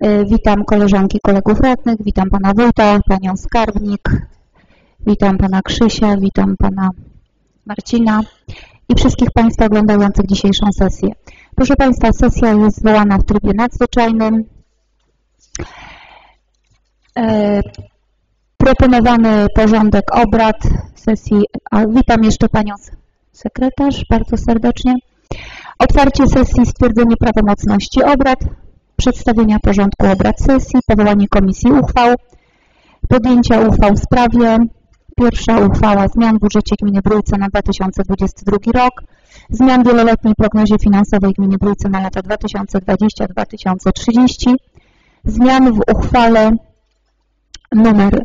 Witam koleżanki, kolegów radnych, witam pana wójta, panią skarbnik, witam pana Krzysia, witam pana Marcina i wszystkich państwa oglądających dzisiejszą sesję. Proszę państwa, sesja jest zwołana w trybie nadzwyczajnym. Proponowany porządek obrad sesji, witam jeszcze panią sekretarz bardzo serdecznie. Otwarcie sesji, stwierdzenie prawomocności obrad, przedstawienia porządku obrad sesji, powołanie komisji uchwał, podjęcia uchwał w sprawie. Pierwsza uchwała zmian w budżecie gminy Brójce na 2022 rok, zmian w wieloletniej prognozie finansowej gminy Brójce na lata 2020-2030, zmian w uchwale numer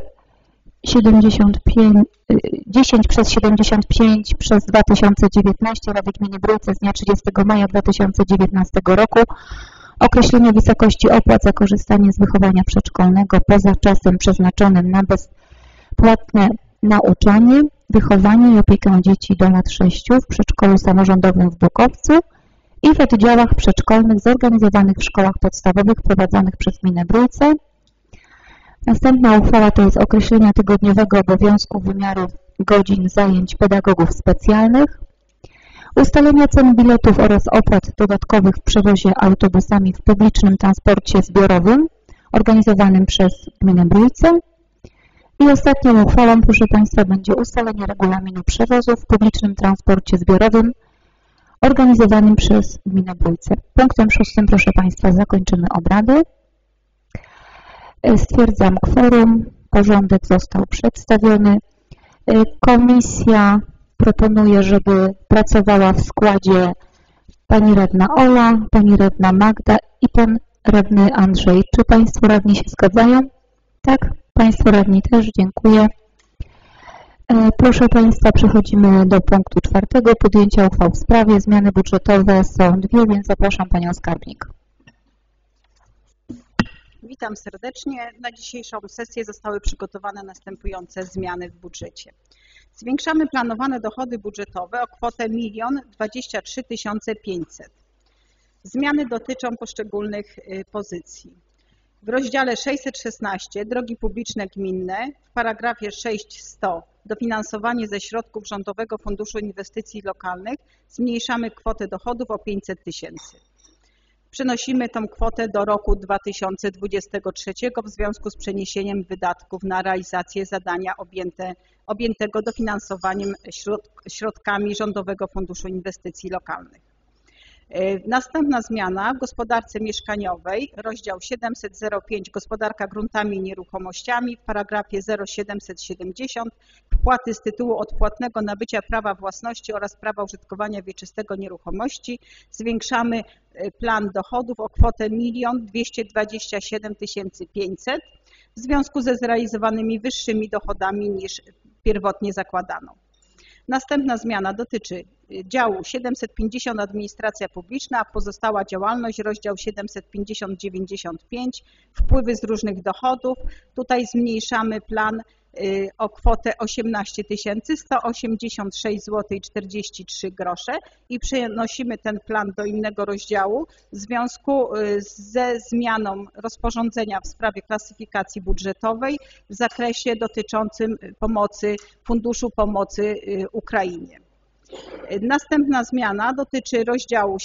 10/75/2019 Rady Gminy Brójce z dnia 30 maja 2019 roku określenie wysokości opłat za korzystanie z wychowania przedszkolnego poza czasem przeznaczonym na bezpłatne nauczanie, wychowanie i opiekę dzieci do lat 6 w przedszkolu samorządowym w Bukowcu i w oddziałach przedszkolnych zorganizowanych w szkołach podstawowych prowadzonych przez gminę Brójce. Następna uchwała to jest określenia tygodniowego obowiązku wymiaru godzin zajęć pedagogów specjalnych, ustalenia cen biletów oraz opłat dodatkowych w przewozie autobusami w publicznym transporcie zbiorowym organizowanym przez gminę Brójce. I ostatnią uchwałą, proszę państwa, będzie ustalenie regulaminu przewozu w publicznym transporcie zbiorowym organizowanym przez gminę Brójce. Punktem 6, proszę państwa, zakończymy obrady. Stwierdzam kworum, porządek został przedstawiony. Komisja proponuje, żeby pracowała w składzie pani radna Ola, pani radna Magda i pan radny Andrzej. Czy państwo radni się zgadzają? Tak, państwo radni też, dziękuję. Proszę państwa, przechodzimy do punktu 4, podjęcia uchwał w sprawie. Zmiany budżetowe są dwie, więc zapraszam panią skarbnik. Witam serdecznie. Na dzisiejszą sesję zostały przygotowane następujące zmiany w budżecie. Zwiększamy planowane dochody budżetowe o kwotę 1 023 500. Zmiany dotyczą poszczególnych pozycji. W rozdziale 616 Drogi publiczne gminne w paragrafie 6100 dofinansowanie ze środków Rządowego Funduszu Inwestycji Lokalnych zmniejszamy kwotę dochodów o 500 000. Przenosimy tą kwotę do roku 2023 w związku z przeniesieniem wydatków na realizację zadania objętego dofinansowaniem środkami Rządowego Funduszu Inwestycji Lokalnych. Następna zmiana w gospodarce mieszkaniowej, rozdział 705 Gospodarka gruntami i nieruchomościami w paragrafie 0770 wpłaty z tytułu odpłatnego nabycia prawa własności oraz prawa użytkowania wieczystego nieruchomości zwiększamy plan dochodów o kwotę 1 227 500 w związku ze zrealizowanymi wyższymi dochodami niż pierwotnie zakładano. Następna zmiana dotyczy działu 750 Administracja Publiczna, a pozostała działalność, rozdział 750-95 wpływy z różnych dochodów. Tutaj zmniejszamy plan o kwotę 18 186 zł 43 grosze i przenosimy ten plan do innego rozdziału w związku ze zmianą rozporządzenia w sprawie klasyfikacji budżetowej w zakresie dotyczącym Funduszu Pomocy Ukrainie. Następna zmiana dotyczy rozdziału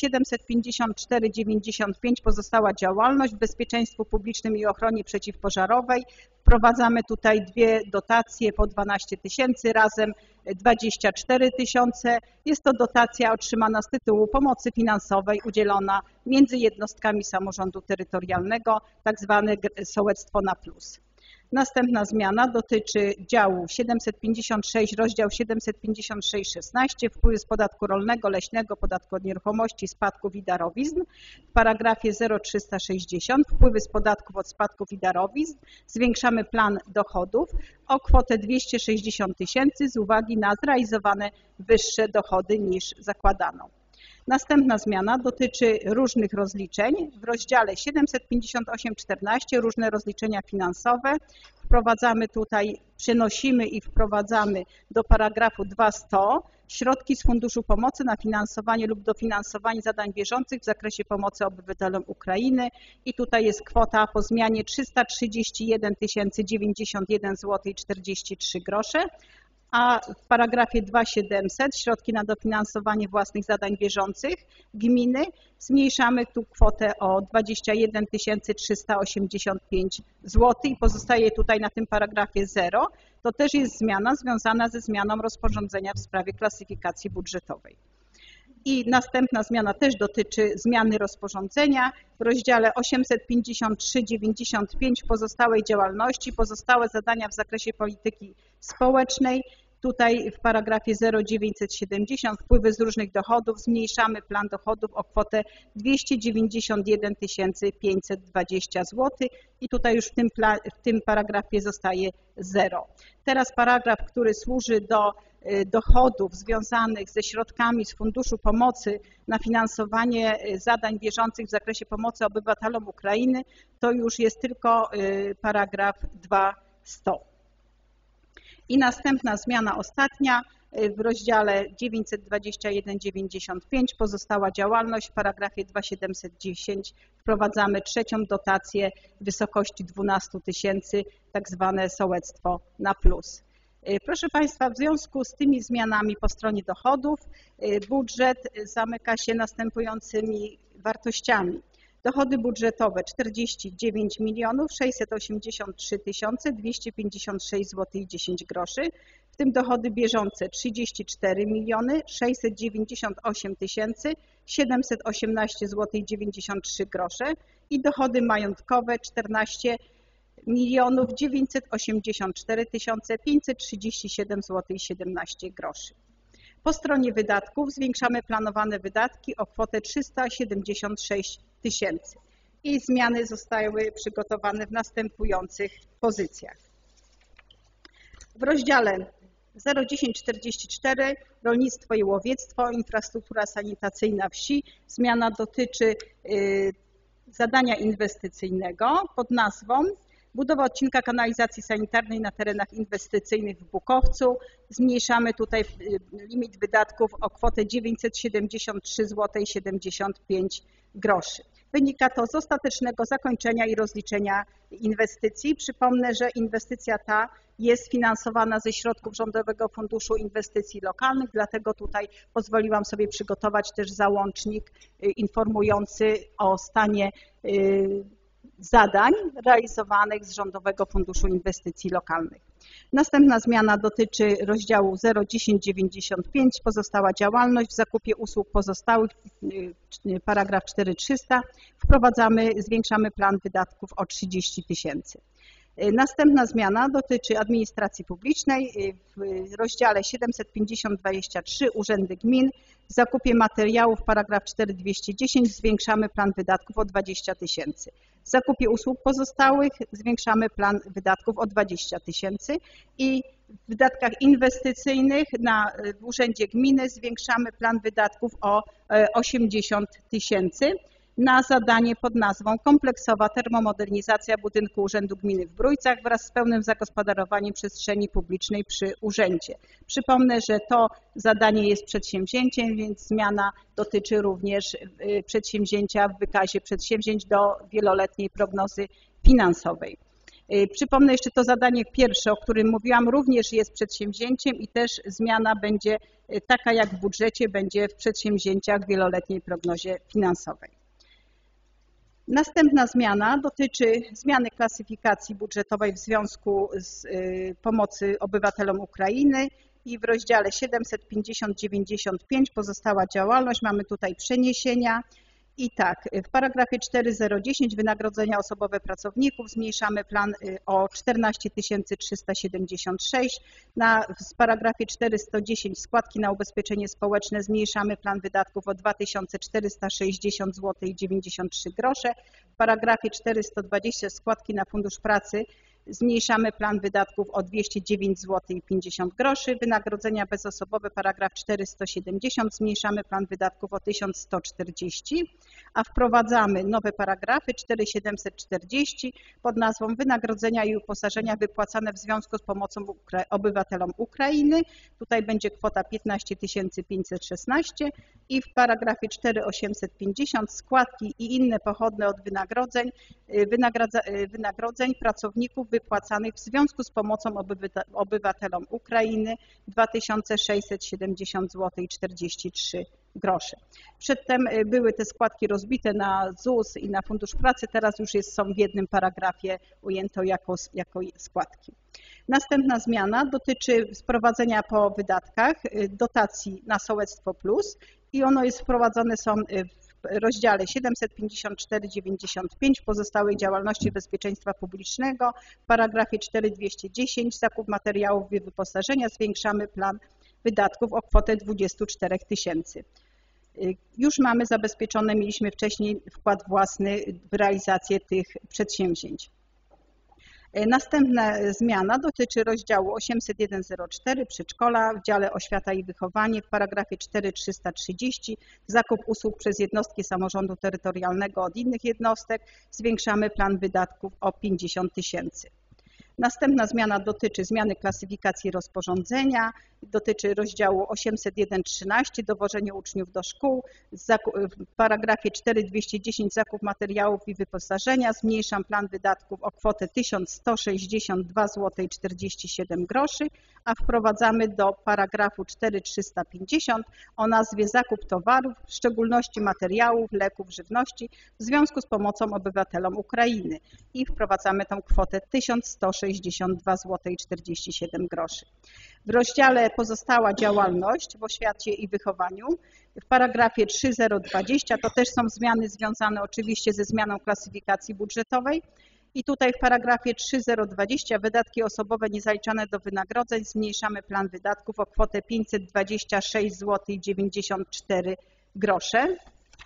754-95 pozostała działalność w bezpieczeństwie publicznym i ochronie przeciwpożarowej. Wprowadzamy tutaj dwie dotacje po 12 000, razem 24 000. Jest to dotacja otrzymana z tytułu pomocy finansowej udzielona między jednostkami samorządu terytorialnego, tak zwane sołectwo na plus. Następna zmiana dotyczy działu 756, rozdział 756-16, wpływy z podatku rolnego, leśnego, podatku od nieruchomości, spadków i darowizn. W paragrafie 0360 wpływy z podatków od spadków i darowizn zwiększamy plan dochodów o kwotę 260 000 z uwagi na zrealizowane wyższe dochody niż zakładano. Następna zmiana dotyczy różnych rozliczeń. W rozdziale 758.14 różne rozliczenia finansowe. Wprowadzamy tutaj, przenosimy i wprowadzamy do paragrafu 200 środki z Funduszu Pomocy na finansowanie lub dofinansowanie zadań bieżących w zakresie pomocy obywatelom Ukrainy i tutaj jest kwota po zmianie 331 091 zł 43 grosze. A w paragrafie 2700 środki na dofinansowanie własnych zadań bieżących gminy zmniejszamy tu kwotę o 21 385 zł i pozostaje tutaj na tym paragrafie 0. To też jest zmiana związana ze zmianą rozporządzenia w sprawie klasyfikacji budżetowej. I następna zmiana też dotyczy zmiany rozporządzenia. W rozdziale 853.95 pozostałej działalności, pozostałe zadania w zakresie polityki społecznej. Tutaj w paragrafie 0970 wpływy z różnych dochodów zmniejszamy plan dochodów o kwotę 291 520 zł i tutaj już w tym paragrafie zostaje 0. Teraz paragraf, który służy do dochodów związanych ze środkami z Funduszu Pomocy na finansowanie zadań bieżących w zakresie pomocy obywatelom Ukrainy, to już jest tylko paragraf 200. I następna zmiana ostatnia w rozdziale 921.95 pozostała działalność. W paragrafie 2710 wprowadzamy trzecią dotację w wysokości 12 000, tak zwane sołectwo na plus. Proszę Państwa, w związku z tymi zmianami po stronie dochodów budżet zamyka się następującymi wartościami. Dochody budżetowe 49 683 256 zł i 10 groszy, w tym dochody bieżące 34 698 718 zł i 93 grosze i dochody majątkowe 14 984 537 zł i 17 groszy. Po stronie wydatków zwiększamy planowane wydatki o kwotę 376 000 i zmiany zostały przygotowane w następujących pozycjach. W rozdziale 01044 Rolnictwo i łowiectwo, infrastruktura sanitacyjna wsi. Zmiana dotyczy zadania inwestycyjnego pod nazwą budowa odcinka kanalizacji sanitarnej na terenach inwestycyjnych w Bukowcu. Zmniejszamy tutaj limit wydatków o kwotę 973 zł i 75 groszy. Wynika to z ostatecznego zakończenia i rozliczenia inwestycji. Przypomnę, że inwestycja ta jest finansowana ze środków Rządowego Funduszu Inwestycji Lokalnych, dlatego tutaj pozwoliłam sobie przygotować też załącznik informujący o stanie zadań realizowanych z Rządowego Funduszu Inwestycji Lokalnych. Następna zmiana dotyczy rozdziału 01095, pozostała działalność w zakupie usług pozostałych, paragraf 4300. Zwiększamy plan wydatków o 30 000. Następna zmiana dotyczy administracji publicznej. W rozdziale 750.23 Urzędy Gmin w zakupie materiałów, paragraf 4210, zwiększamy plan wydatków o 20 000. W zakupie usług pozostałych zwiększamy plan wydatków o 20 000 i w wydatkach inwestycyjnych w Urzędzie Gminy zwiększamy plan wydatków o 80 000 na zadanie pod nazwą kompleksowa termomodernizacja budynku Urzędu Gminy w Brójcach wraz z pełnym zagospodarowaniem przestrzeni publicznej przy urzędzie. Przypomnę, że to zadanie jest przedsięwzięciem, więc zmiana dotyczy również przedsięwzięcia w wykazie przedsięwzięć do wieloletniej prognozy finansowej. Przypomnę jeszcze to zadanie pierwsze, o którym mówiłam, również jest przedsięwzięciem i też zmiana będzie taka jak w budżecie, będzie w przedsięwzięciach w wieloletniej prognozie finansowej. Następna zmiana dotyczy zmiany klasyfikacji budżetowej w związku z pomocy obywatelom Ukrainy i w rozdziale 750.95 pozostała działalność. Mamy tutaj przeniesienia i tak, w paragrafie 4010 wynagrodzenia osobowe pracowników zmniejszamy plan o 14 376. W paragrafie 410 składki na ubezpieczenie społeczne zmniejszamy plan wydatków o 2460 zł i 93 grosze. W paragrafie 420 składki na Fundusz Pracy Zmniejszamy plan wydatków o 209 zł i 50 groszy. Wynagrodzenia bezosobowe, paragraf 470, zmniejszamy plan wydatków o 1140, a wprowadzamy nowe paragrafy 4740 pod nazwą Wynagrodzenia i uposażenia wypłacane w związku z pomocą obywatelom Ukrainy. Tutaj będzie kwota 15 516 i w paragrafie 4850 składki i inne pochodne od wynagrodzeń pracowników wypłacanych w związku z pomocą obywatelom Ukrainy 2670 zł i 43 grosze. Przedtem były te składki rozbite na ZUS i na Fundusz Pracy, teraz już są w jednym paragrafie ujęte jako składki. Następna zmiana dotyczy wprowadzenia po wydatkach dotacji na Sołectwo Plus i ono jest wprowadzone w rozdziale 754,95 pozostałej działalności bezpieczeństwa publicznego. W paragrafie 4210 zakup materiałów i wyposażenia zwiększamy plan wydatków o kwotę 24 000. Już mamy zabezpieczone, mieliśmy wcześniej wkład własny w realizację tych przedsięwzięć. Następna zmiana dotyczy rozdziału 80104 przedszkola w dziale Oświata i Wychowanie w paragrafie 4330 zakup usług przez jednostki samorządu terytorialnego od innych jednostek. Zwiększamy plan wydatków o 50 000. Następna zmiana dotyczy zmiany klasyfikacji rozporządzenia, dotyczy rozdziału 801.13 dowożenie uczniów do szkół. W paragrafie 4210 zakup materiałów i wyposażenia zmniejszam plan wydatków o kwotę 1162 zł i 47 groszy, a wprowadzamy do paragrafu 4350 o nazwie zakup towarów, w szczególności materiałów, leków, żywności w związku z pomocą obywatelom Ukrainy i wprowadzamy tą kwotę 1162 zł i 47 groszy. W rozdziale pozostała działalność w oświacie i wychowaniu w paragrafie 3020 to też są zmiany związane oczywiście ze zmianą klasyfikacji budżetowej i tutaj w paragrafie 3020 wydatki osobowe niezaliczane do wynagrodzeń zmniejszamy plan wydatków o kwotę 526 zł i 94 grosze.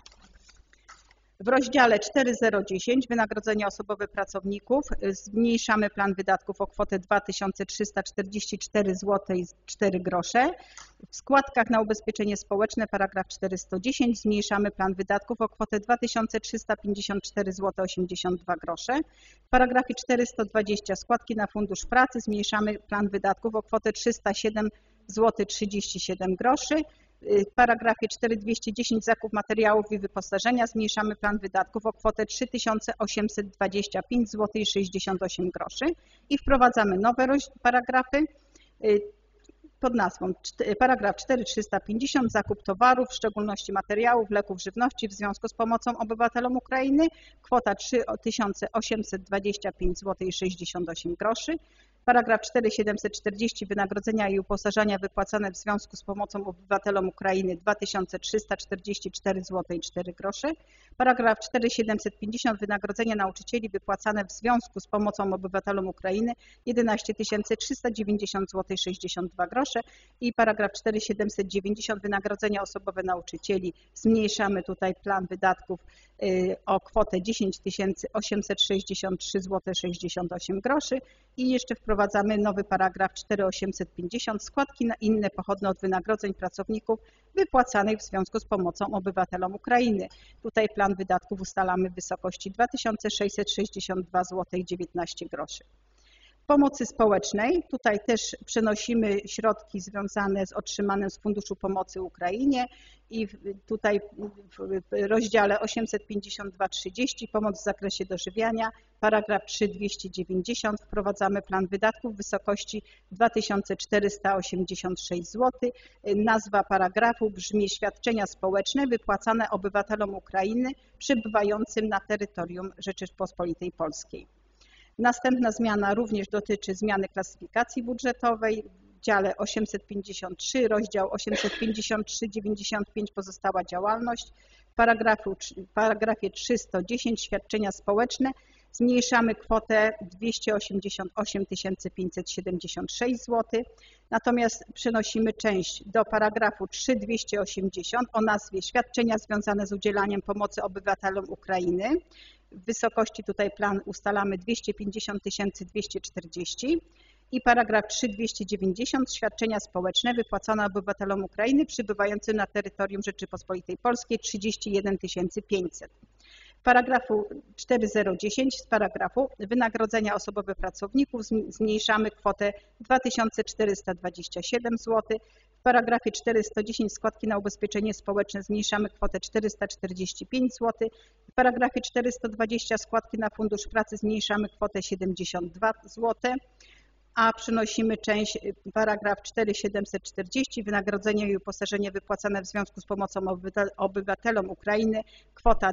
W rozdziale 4010 wynagrodzenia osobowe pracowników zmniejszamy plan wydatków o kwotę 2344 zł i 4 grosze. W składkach na ubezpieczenie społeczne paragraf 410 zmniejszamy plan wydatków o kwotę 2354 zł 82 grosze. W paragrafie 420 składki na Fundusz Pracy zmniejszamy plan wydatków o kwotę 307 zł 37 groszy. W paragrafie 4210 zakup materiałów i wyposażenia zmniejszamy plan wydatków o kwotę 3825 zł i 68 groszy i wprowadzamy nowe paragrafy pod nazwą paragraf 4350 zakup towarów, w szczególności materiałów, leków, żywności w związku z pomocą obywatelom Ukrainy, kwota 3825 zł i 68 groszy. Paragraf 4740 wynagrodzenia i uposażenia wypłacane w związku z pomocą obywatelom Ukrainy 2344 zł i 4 grosze. Paragraf 4750 wynagrodzenia nauczycieli wypłacane w związku z pomocą obywatelom Ukrainy 11 390 zł i 62 grosze i paragraf 4790 wynagrodzenia osobowe nauczycieli zmniejszamy tutaj plan wydatków o kwotę 10 863 zł 68 groszy i jeszcze wprowadzamy nowy paragraf 4850 składki na inne pochodne od wynagrodzeń pracowników wypłacanych w związku z pomocą obywatelom Ukrainy. Tutaj plan wydatków ustalamy w wysokości 2662 zł i 19 groszy. Pomocy społecznej, tutaj też przenosimy środki związane z otrzymanym z Funduszu Pomocy Ukrainie i tutaj w rozdziale 852.30 pomoc w zakresie dożywiania, paragraf 3.290 wprowadzamy plan wydatków w wysokości 2486 zł. Nazwa paragrafu brzmi świadczenia społeczne wypłacane obywatelom Ukrainy przebywającym na terytorium Rzeczypospolitej Polskiej. Następna zmiana również dotyczy zmiany klasyfikacji budżetowej. W dziale 853, rozdział 853,95 pozostała działalność. W paragrafie 310 świadczenia społeczne Zmniejszamy kwotę 288 576 zł, natomiast przenosimy część do paragrafu 3280 o nazwie Świadczenia związane z udzielaniem pomocy obywatelom Ukrainy. W wysokości tutaj plan ustalamy 250 240 i paragraf 3290 Świadczenia społeczne wypłacone obywatelom Ukrainy przybywającym na terytorium Rzeczypospolitej Polskiej 31 500. W paragrafu 4010 z paragrafu wynagrodzenia osobowe pracowników zmniejszamy kwotę 2427 zł. W paragrafie 410 składki na ubezpieczenie społeczne zmniejszamy kwotę 445 zł. W paragrafie 420 składki na Fundusz Pracy zmniejszamy kwotę 72 zł. A przenosimy część paragraf 4740 wynagrodzenie i uposażenie wypłacane w związku z pomocą obywatelom Ukrainy kwota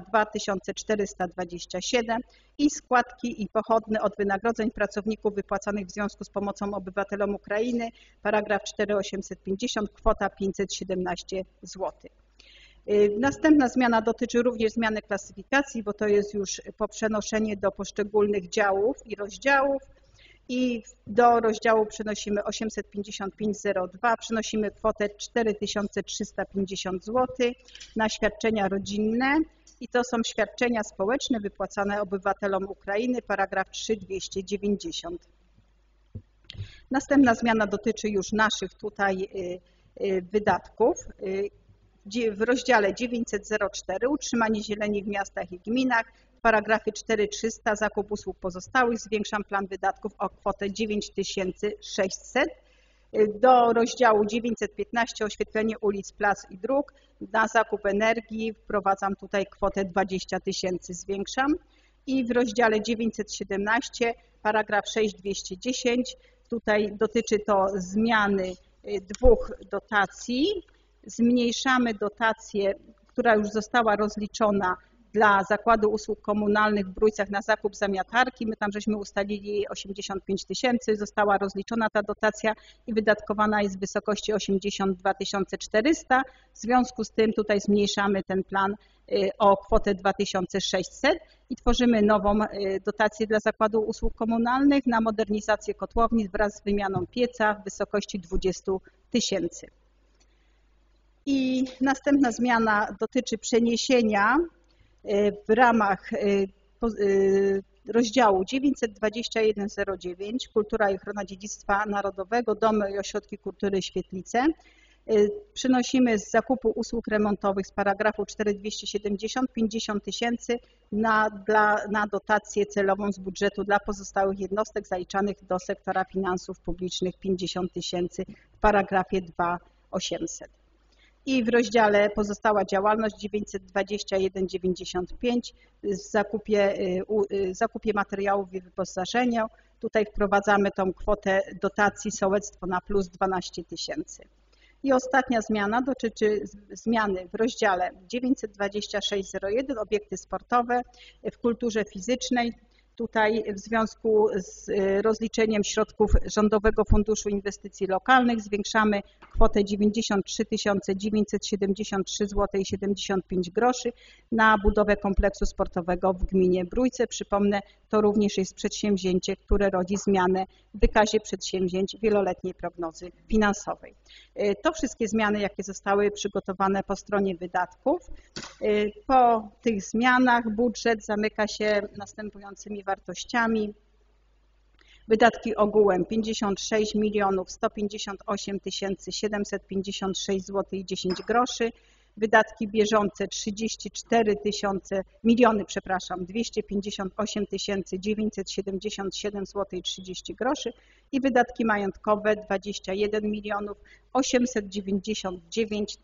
2427 i składki i pochodne od wynagrodzeń pracowników wypłacanych w związku z pomocą obywatelom Ukrainy paragraf 4850 kwota 517 zł. Następna zmiana dotyczy również zmiany klasyfikacji, bo to jest już poprzenoszenie do poszczególnych działów i rozdziałów. I do rozdziału przenosimy 855,02, przenosimy kwotę 4350 zł na świadczenia rodzinne i to są świadczenia społeczne wypłacane obywatelom Ukrainy, paragraf 3290. Następna zmiana dotyczy już naszych tutaj wydatków. W rozdziale 904 utrzymanie zieleni w miastach i gminach. W paragrafie 4300 zakup usług pozostałych zwiększam plan wydatków o kwotę 9600. Do rozdziału 915 oświetlenie ulic, plac i dróg. Na zakup energii wprowadzam tutaj kwotę 20 000 zwiększam. I w rozdziale 917 paragraf 6210 tutaj dotyczy to zmiany dwóch dotacji. Zmniejszamy dotację, która już została rozliczona dla Zakładu Usług Komunalnych w Brójcach na zakup zamiatarki. My tam żeśmy ustalili jej 85 000, została rozliczona ta dotacja i wydatkowana jest w wysokości 82 400. W związku z tym tutaj zmniejszamy ten plan o kwotę 2600 i tworzymy nową dotację dla Zakładu Usług Komunalnych na modernizację kotłowni wraz z wymianą pieca w wysokości 20 000. I następna zmiana dotyczy przeniesienia w ramach rozdziału 92109 Kultura i ochrona dziedzictwa narodowego, domy i ośrodki kultury Świetlice. Przynosimy z zakupu usług remontowych z paragrafu 4270 50 000 na dotację celową z budżetu dla pozostałych jednostek zaliczanych do sektora finansów publicznych 50 000 w paragrafie 2800. I w rozdziale pozostała działalność 921,95 w zakupie materiałów i wyposażenia. Tutaj wprowadzamy tą kwotę dotacji sołectwo na plus 12 000. I ostatnia zmiana dotyczy zmiany w rozdziale 926,01 obiekty sportowe w kulturze fizycznej. Tutaj w związku z rozliczeniem środków Rządowego Funduszu Inwestycji Lokalnych zwiększamy kwotę 93 973 zł i 75 groszy na budowę kompleksu sportowego w gminie Brójce. Przypomnę, to również jest przedsięwzięcie, które rodzi zmianę w wykazie przedsięwzięć wieloletniej prognozy finansowej. To wszystkie zmiany, jakie zostały przygotowane po stronie wydatków. Po tych zmianach budżet zamyka się następującymi wartościami. Wydatki ogółem 56 158 756 zł i 10 groszy. Wydatki bieżące 34 258 977 zł i 30 groszy i wydatki majątkowe 21 899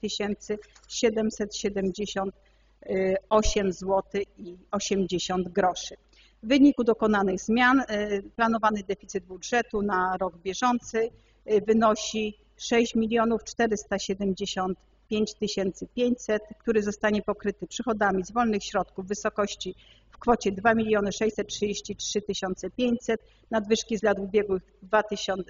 778 zł i 80 groszy. W wyniku dokonanych zmian planowany deficyt budżetu na rok bieżący wynosi 6 475 500, który zostanie pokryty przychodami z wolnych środków w wysokości w kwocie 2 633 500, nadwyżki z lat ubiegłych 2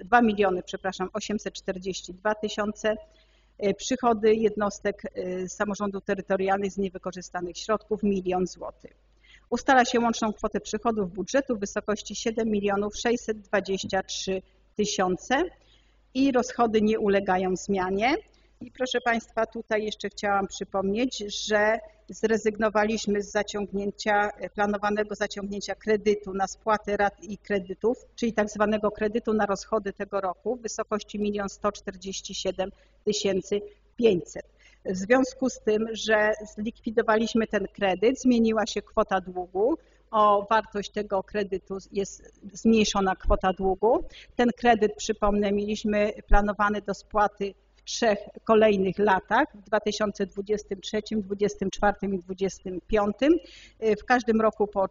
842 000, przychody jednostek samorządu terytorialnych z niewykorzystanych środków 1 000 000 zł. Ustala się łączną kwotę przychodów budżetu w wysokości 7 623 000 i rozchody nie ulegają zmianie. I proszę Państwa, tutaj jeszcze chciałam przypomnieć, że zrezygnowaliśmy z planowanego zaciągnięcia kredytu na spłatę rat i kredytów, czyli tak zwanego kredytu na rozchody tego roku w wysokości 1 147 500. W związku z tym, że zlikwidowaliśmy ten kredyt, zmieniła się kwota długu. O wartość tego kredytu jest zmniejszona kwota długu. Ten kredyt, przypomnę, mieliśmy planowany do spłaty w 3 kolejnych latach, w 2023, 2024 i 2025. W każdym roku po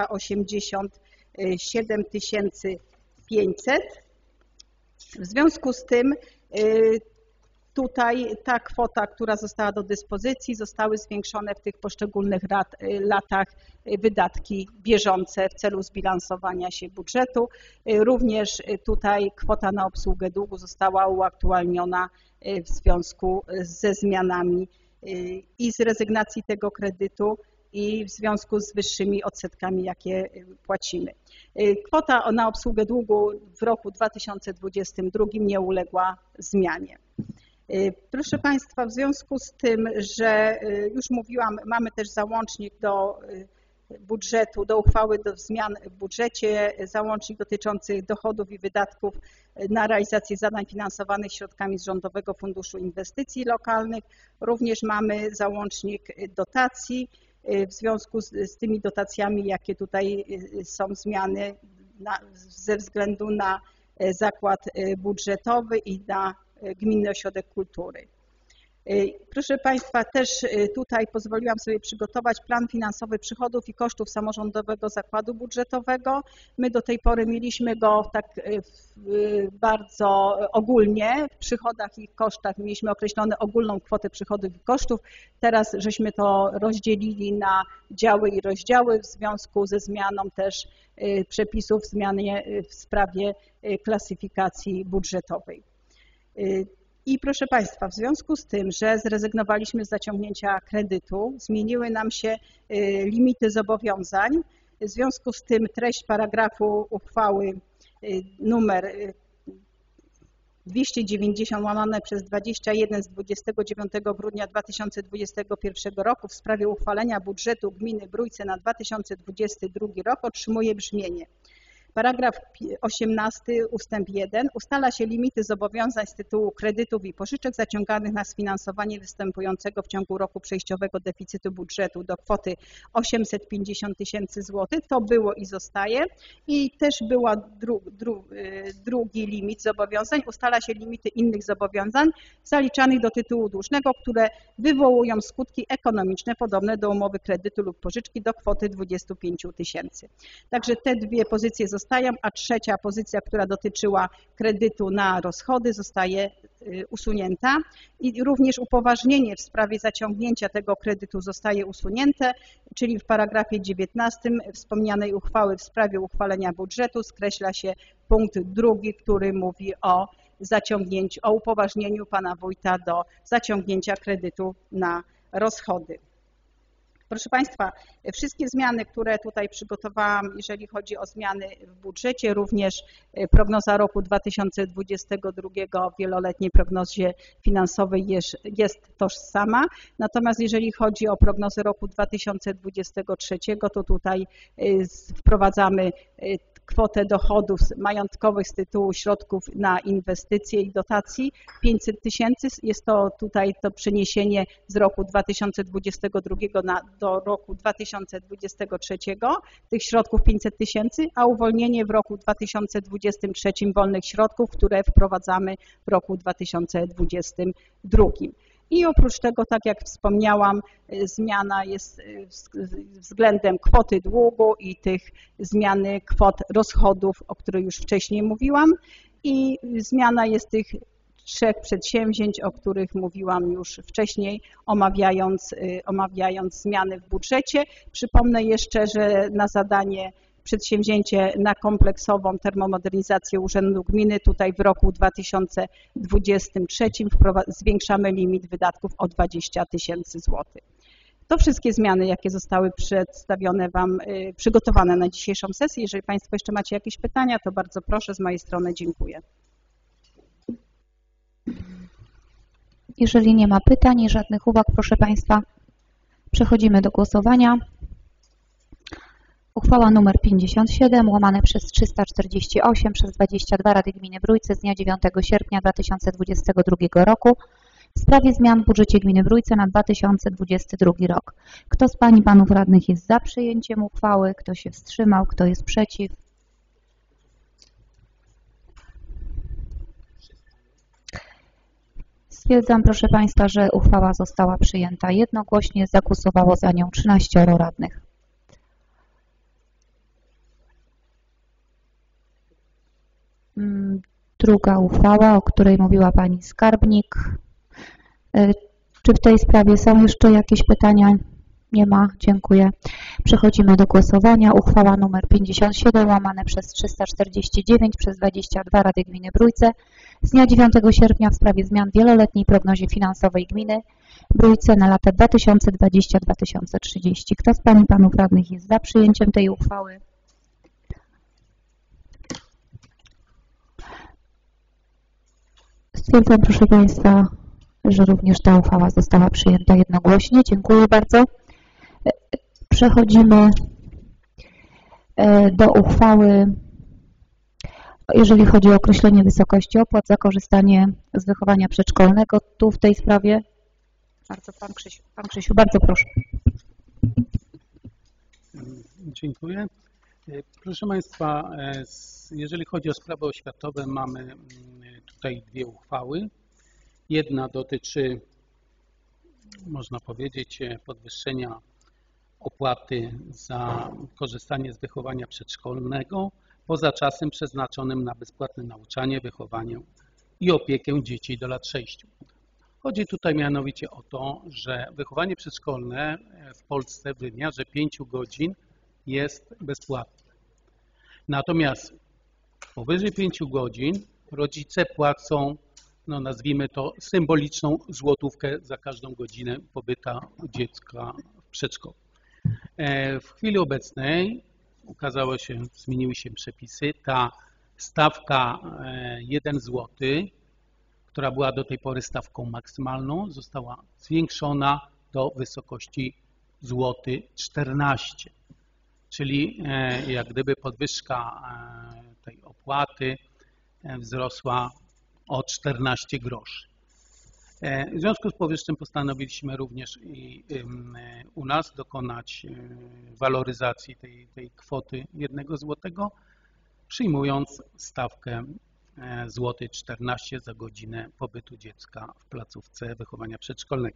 387 500. W związku z tym tutaj ta kwota, która została do dyspozycji, zostały zwiększone w tych poszczególnych latach wydatki bieżące w celu zbilansowania się budżetu. Również tutaj kwota na obsługę długu została uaktualniona w związku ze zmianami i z rezygnacji tego kredytu i w związku z wyższymi odsetkami, jakie płacimy. Kwota na obsługę długu w roku 2022 nie uległa zmianie. Proszę Państwa, w związku z tym, że już mówiłam, mamy też załącznik do budżetu, do uchwały do zmian w budżecie, załącznik dotyczący dochodów i wydatków na realizację zadań finansowanych środkami z Rządowego Funduszu Inwestycji Lokalnych. Również mamy załącznik dotacji. W związku z tymi dotacjami, jakie tutaj są zmiany ze względu na zakład budżetowy i na Gminny Ośrodek Kultury. Proszę Państwa, też tutaj pozwoliłam sobie przygotować plan finansowy przychodów i kosztów samorządowego zakładu budżetowego. My do tej pory mieliśmy go tak bardzo ogólnie, w przychodach i kosztach mieliśmy określone ogólną kwotę przychodów i kosztów. Teraz żeśmy to rozdzielili na działy i rozdziały w związku ze zmianą też przepisów w sprawie klasyfikacji budżetowej. I proszę Państwa, w związku z tym, że zrezygnowaliśmy z zaciągnięcia kredytu, zmieniły nam się limity zobowiązań. W związku z tym treść paragrafu uchwały numer 290/21 z 29 grudnia 2021 roku w sprawie uchwalenia budżetu gminy Brójce na 2022 rok otrzymuje brzmienie. Paragraf 18 ustęp 1 ustala się limity zobowiązań z tytułu kredytów i pożyczek zaciąganych na sfinansowanie występującego w ciągu roku przejściowego deficytu budżetu do kwoty 850 000 złotych. To było i zostaje. I też była drugi limit zobowiązań. Ustala się limity innych zobowiązań zaliczanych do tytułu dłużnego, które wywołują skutki ekonomiczne podobne do umowy kredytu lub pożyczki do kwoty 25 000. Także te dwie pozycje zostają, a trzecia pozycja, która dotyczyła kredytu na rozchody, zostaje usunięta i również upoważnienie w sprawie zaciągnięcia tego kredytu zostaje usunięte, czyli w paragrafie 19 wspomnianej uchwały w sprawie uchwalenia budżetu skreśla się punkt 2, który mówi o upoważnieniu pana wójta do zaciągnięcia kredytu na rozchody. Proszę Państwa, wszystkie zmiany, które tutaj przygotowałam, jeżeli chodzi o zmiany w budżecie, również prognoza roku 2022 w wieloletniej prognozie finansowej jest tożsama. Natomiast jeżeli chodzi o prognozę roku 2023, to tutaj wprowadzamy kwotę dochodów majątkowych z tytułu środków na inwestycje i dotacji 500 000. Jest to tutaj to przeniesienie z roku 2022 do roku 2023 tych środków 500 000, a uwolnienie w roku 2023 wolnych środków, które wprowadzamy w roku 2022. I oprócz tego, tak jak wspomniałam, zmiana jest względem kwoty długu i tych zmiany kwot rozchodów, o których już wcześniej mówiłam. I zmiana jest tych 3 przedsięwzięć, o których mówiłam już wcześniej, omawiając zmiany w budżecie. Przypomnę jeszcze, że na zadanie przedsięwzięcie na kompleksową termomodernizację Urzędu Gminy tutaj w roku 2023 zwiększamy limit wydatków o 20 000 złotych. To wszystkie zmiany, jakie zostały przedstawione Wam, przygotowane na dzisiejszą sesję. Jeżeli Państwo jeszcze macie jakieś pytania, to bardzo proszę, z mojej strony dziękuję. Jeżeli nie ma pytań i żadnych uwag, proszę Państwa, przechodzimy do głosowania. Uchwała nr 57 łamane przez 348 przez 22 Rady Gminy Brójce z dnia 9 sierpnia 2022 roku w sprawie zmian w budżecie Gminy Brójce na 2022 rok. Kto z Pań i Panów Radnych jest za przyjęciem uchwały? Kto się wstrzymał? Kto jest przeciw? Stwierdzam, proszę Państwa, że uchwała została przyjęta jednogłośnie. Zagłosowało za nią 13 radnych. Druga uchwała, o której mówiła Pani Skarbnik. Czy w tej sprawie są jeszcze jakieś pytania? Nie ma. Dziękuję. Przechodzimy do głosowania. Uchwała nr 57 łamane przez 349 przez 22 Rady Gminy Brójce z dnia 9 sierpnia w sprawie zmian w wieloletniej prognozie finansowej Gminy Brójce na lata 2020-2030. Kto z Pań i Panów Radnych jest za przyjęciem tej uchwały? Stwierdzam, proszę Państwa, że również ta uchwała została przyjęta jednogłośnie. Dziękuję bardzo. Przechodzimy do uchwały, jeżeli chodzi o określenie wysokości opłat za korzystanie z wychowania przedszkolnego. Tu w tej sprawie bardzo Pan Krzysiu, bardzo proszę. Dziękuję. Proszę Państwa, jeżeli chodzi o sprawy oświatowe, mamy tutaj dwie uchwały. Jedna dotyczy, można powiedzieć, podwyższenia opłaty za korzystanie z wychowania przedszkolnego poza czasem przeznaczonym na bezpłatne nauczanie, wychowanie i opiekę dzieci do lat 6. Chodzi tutaj mianowicie o to, że wychowanie przedszkolne w Polsce w wymiarze 5 godzin jest bezpłatne. Natomiast powyżej 5 godzin rodzice płacą, no nazwijmy to, symboliczną złotówkę za każdą godzinę pobytu dziecka w przedszkolu. W chwili obecnej ukazało się, zmieniły się przepisy. Ta stawka 1 zł, która była do tej pory stawką maksymalną, została zwiększona do wysokości złoty 14. Czyli jak gdyby podwyżka tej opłaty wzrosła o 14 groszy. W związku z powyższym postanowiliśmy również i u nas dokonać waloryzacji tej kwoty 1 zł, przyjmując stawkę złoty 14 za godzinę pobytu dziecka w placówce wychowania przedszkolnego.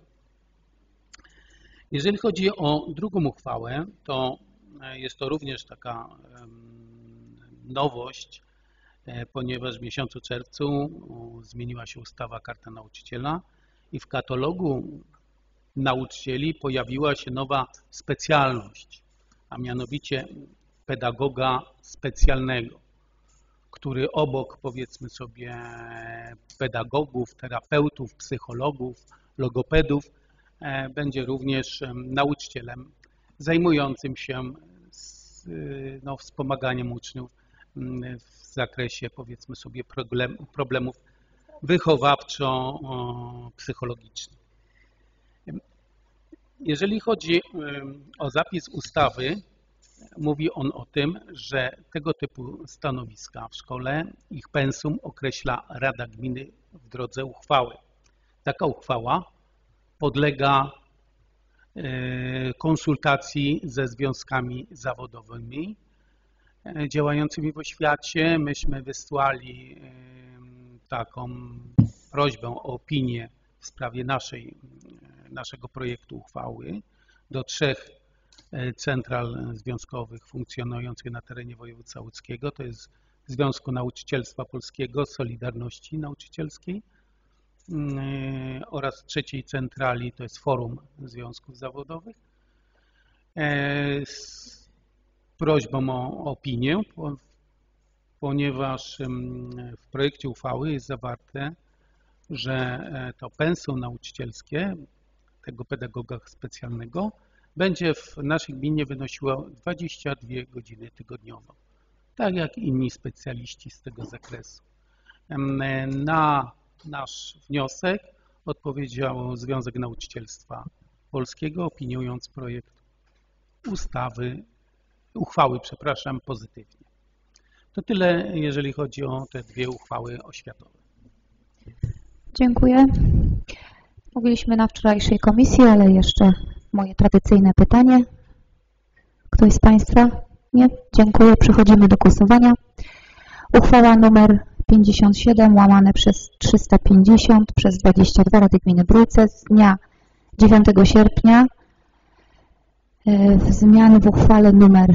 Jeżeli chodzi o drugą uchwałę, to jest to również taka nowość, ponieważ w miesiącu czerwcu zmieniła się ustawa Karta Nauczyciela i w katalogu nauczycieli pojawiła się nowa specjalność, a mianowicie pedagoga specjalnego, który obok, powiedzmy sobie, pedagogów, terapeutów, psychologów, logopedów będzie również nauczycielem zajmującym się wspomaganiem uczniów w zakresie, powiedzmy sobie, problemów wychowawczo-psychologicznych. Jeżeli chodzi o zapis ustawy, mówi on o tym, że tego typu stanowiska w szkole, ich pensum określa Rada Gminy w drodze uchwały. Taka uchwała podlega konsultacji ze związkami zawodowymi działającymi w oświacie. Myśmy wysłali taką prośbę o opinię w sprawie naszego projektu uchwały do 3 central związkowych funkcjonujących na terenie województwa łódzkiego. To jest Związku Nauczycielstwa Polskiego, Solidarności Nauczycielskiej oraz 3 centrali, to jest Forum Związków Zawodowych, z prośbą o opinię, ponieważ w projekcie uchwały jest zawarte, że to pensum nauczycielskie tego pedagoga specjalnego będzie w naszej gminie wynosiło 22 godziny tygodniowo, tak jak inni specjaliści z tego zakresu. Na nasz wniosek odpowiedział Związek Nauczycielstwa Polskiego, opiniując projekt uchwały, pozytywnie. To tyle, jeżeli chodzi o te dwie uchwały oświatowe. Dziękuję. Mówiliśmy na wczorajszej komisji, ale jeszcze moje tradycyjne pytanie. Ktoś z Państwa? Nie? Dziękuję. Przechodzimy do głosowania. Uchwała nr 57/350/22 Rady Gminy Brójce z dnia 9 sierpnia. Zmiany w uchwale nr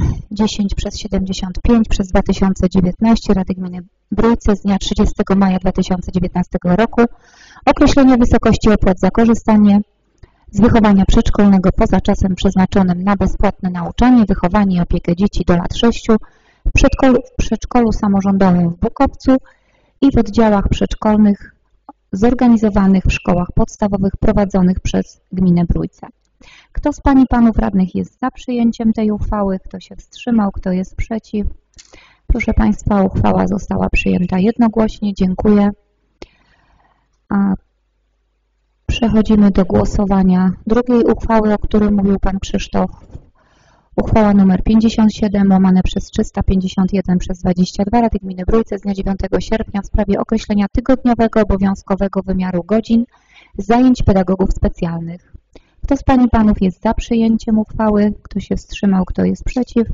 10/75/2019 Rady Gminy Brójce z dnia 30 maja 2019 roku. Określenie wysokości opłat za korzystanie z wychowania przedszkolnego poza czasem przeznaczonym na bezpłatne nauczanie, wychowanie i opiekę dzieci do lat 6 w przedszkolu samorządowym w Bukowcu i w oddziałach przedszkolnych zorganizowanych w szkołach podstawowych prowadzonych przez Gminę Brójce. Kto z Pań i Panów Radnych jest za przyjęciem tej uchwały? Kto się wstrzymał? Kto jest przeciw? Proszę Państwa, uchwała została przyjęta jednogłośnie. Dziękuję. A przechodzimy do głosowania drugiej uchwały, o której mówił Pan Krzysztof. Uchwała nr 57/351/22 Rady Gminy Brójce z dnia 9 sierpnia w sprawie określenia tygodniowego obowiązkowego wymiaru godzin zajęć pedagogów specjalnych. Kto z Pań i Panów jest za przyjęciem uchwały? Kto się wstrzymał? Kto jest przeciw?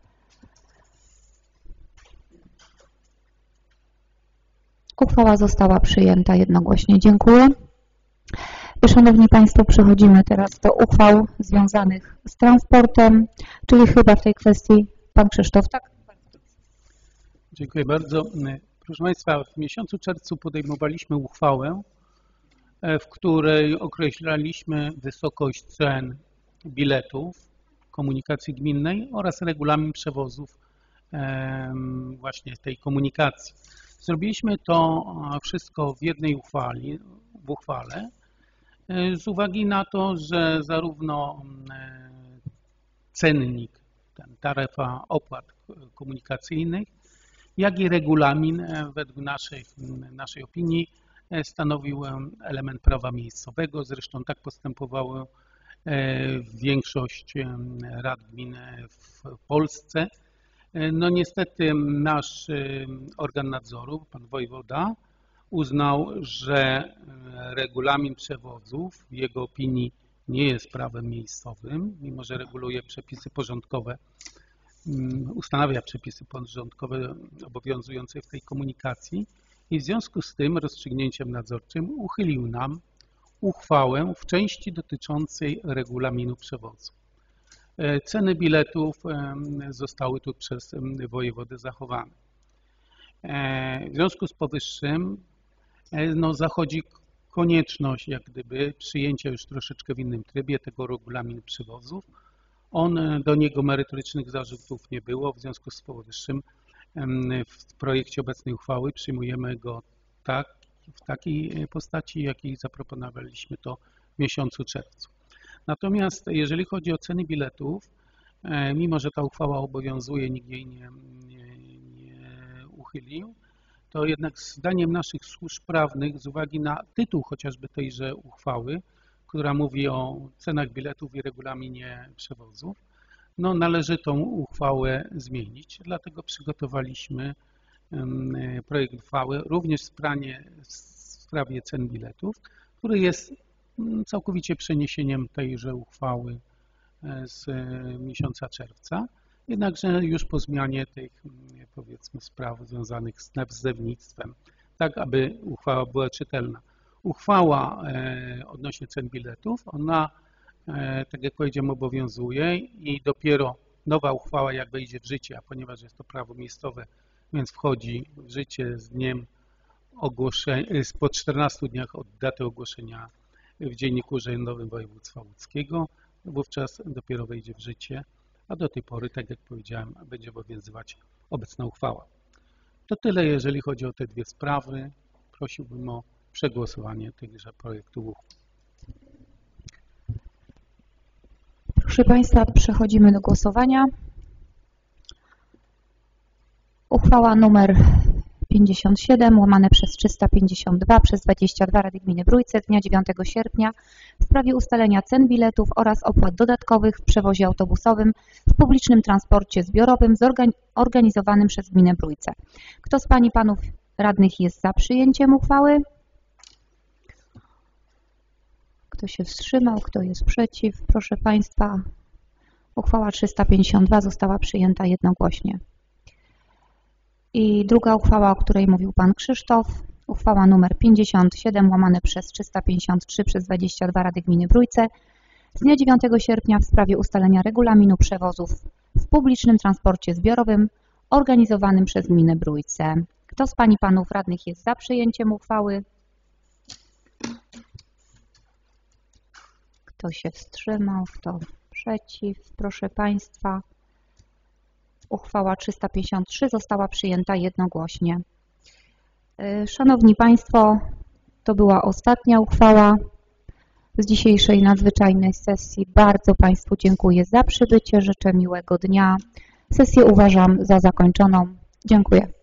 Uchwała została przyjęta jednogłośnie. Dziękuję. Szanowni Państwo, przechodzimy teraz do uchwał związanych z transportem, czyli chyba w tej kwestii Pan Krzysztof, tak? Dziękuję bardzo. Proszę Państwa, w miesiącu czerwcu podejmowaliśmy uchwałę, w której określaliśmy wysokość cen biletów komunikacji gminnej oraz regulamin przewozów właśnie tej komunikacji. Zrobiliśmy to wszystko w jednej uchwale z uwagi na to, że zarówno cennik, taryfa opłat komunikacyjnych, jak i regulamin według naszej opinii stanowił element prawa miejscowego. Zresztą tak postępowało większość rad gmin w Polsce. No niestety nasz organ nadzoru, pan wojewoda, uznał, że regulamin przewozów w jego opinii nie jest prawem miejscowym, mimo że reguluje przepisy porządkowe, ustanawia przepisy porządkowe obowiązujące w tej komunikacji i w związku z tym rozstrzygnięciem nadzorczym uchylił nam uchwałę w części dotyczącej regulaminu przewozu. Ceny biletów zostały tu przez wojewodę zachowane. W związku z powyższym zachodzi konieczność jak gdyby przyjęcia już troszeczkę w innym trybie tego regulaminu przewozów. Do niego merytorycznych zarzutów nie było, w związku z powyższym w projekcie obecnej uchwały przyjmujemy go w takiej postaci, jakiej zaproponowaliśmy to w miesiącu czerwcu. Natomiast jeżeli chodzi o ceny biletów, mimo że ta uchwała obowiązuje, nikt jej nie uchylił, to jednak zdaniem naszych służb prawnych, z uwagi na tytuł chociażby tejże uchwały, która mówi o cenach biletów i regulaminie przewozów, należy tą uchwałę zmienić. Dlatego przygotowaliśmy projekt uchwały również w sprawie cen biletów, który jest całkowicie przeniesieniem tejże uchwały z miesiąca czerwca, jednakże już po zmianie tych, powiedzmy, spraw związanych z nazewnictwem, tak aby uchwała była czytelna. Uchwała odnośnie cen biletów, ona, tak jak powiedziałem, obowiązuje i dopiero nowa uchwała, jak wejdzie w życie, a ponieważ jest to prawo miejscowe, więc wchodzi w życie z dniem ogłoszenia, po 14 dniach od daty ogłoszenia w Dzienniku Urzędowym Województwa Łódzkiego, wówczas dopiero wejdzie w życie, a do tej pory, tak jak powiedziałem, będzie obowiązywać obecna uchwała. To tyle, jeżeli chodzi o te dwie sprawy. Prosiłbym o przegłosowanie tychże projektów uchwał. Proszę Państwa, przechodzimy do głosowania. Uchwała numer 57 łamane przez 352 przez 22 Rady Gminy Brójce z dnia 9 sierpnia w sprawie ustalenia cen biletów oraz opłat dodatkowych w przewozie autobusowym w publicznym transporcie zbiorowym organizowanym przez Gminę Brójce. Kto z Pań i Panów Radnych jest za przyjęciem uchwały? Kto się wstrzymał? Kto jest przeciw? Proszę Państwa, uchwała 352 została przyjęta jednogłośnie. I druga uchwała, o której mówił Pan Krzysztof, uchwała nr 57 łamane przez 353 przez 22 Rady Gminy Brójce z dnia 9 sierpnia w sprawie ustalenia regulaminu przewozów w publicznym transporcie zbiorowym organizowanym przez Gminę Brójce. Kto z Pań i Panów Radnych jest za przyjęciem uchwały? Kto się wstrzymał? Kto przeciw? Proszę Państwa, uchwała 353 została przyjęta jednogłośnie. Szanowni Państwo, to była ostatnia uchwała z dzisiejszej nadzwyczajnej sesji. Bardzo Państwu dziękuję za przybycie. Życzę miłego dnia. Sesję uważam za zakończoną. Dziękuję.